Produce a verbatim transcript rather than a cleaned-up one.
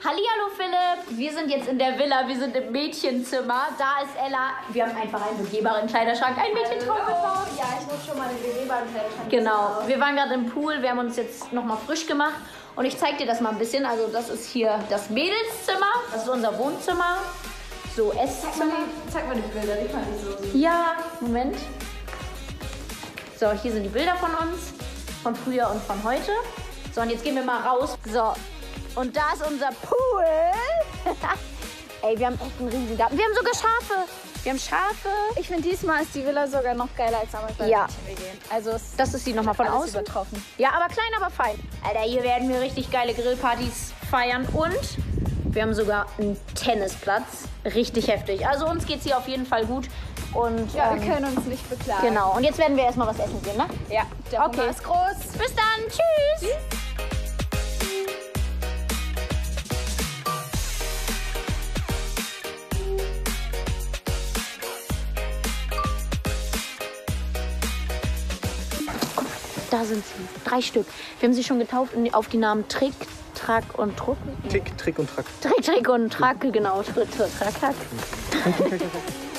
Hallihallo Philipp, wir sind jetzt in der Villa, wir sind im Mädchenzimmer. Da ist Ella. Wir haben einfach einen begehbaren Kleiderschrank, ein Mädchentraum gebaut. Ja, ich muss schon mal den begehbaren Kleiderschrank. Genau, wir waren gerade im Pool, wir haben uns jetzt nochmal frisch gemacht. Und ich zeig dir das mal ein bisschen. Also das ist hier das Mädelszimmer, das ist unser Wohnzimmer. So, Esszimmer. Zeig mal die Bilder, die fand ich so. Ja, Moment. So, hier sind die Bilder von uns, von früher und von heute. So, und jetzt gehen wir mal raus. So, und da ist unser Pool. Ey, wir haben echt einen riesigen Garten. Wir haben sogar Schafe. Wir haben Schafe. Ich finde, diesmal ist die Villa sogar noch geiler als damals bei Ja. W G. Also es Das ist die nochmal von alles außen. übertroffen. Ja, aber klein, aber fein. Alter, hier werden wir richtig geile Grillpartys feiern. Und wir haben sogar einen Tennisplatz. Richtig heftig. Also uns geht's hier auf jeden Fall gut. Und, Ja, ähm, wir können uns nicht beklagen. genau. Und jetzt werden wir erstmal was essen gehen, ne? Ja, der Okay. Hunger ist groß. Bis dann. Tschüss. Da sind sie. Drei Stück. Wir haben sie schon getauft auf die Namen Trick, Track und Truck. Tick, Trick und Track. Trick, Trick und Track, genau. Trick, Track, Track.